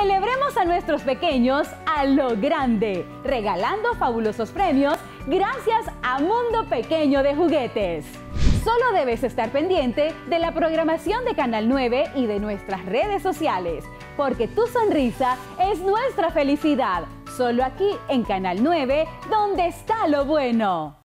Celebremos a nuestros pequeños a lo grande, regalando fabulosos premios gracias a Mundo Pequeño de Juguetes. Solo debes estar pendiente de la programación de Canal 9 y de nuestras redes sociales, porque tu sonrisa es nuestra felicidad. Solo aquí en Canal 9, donde está lo bueno.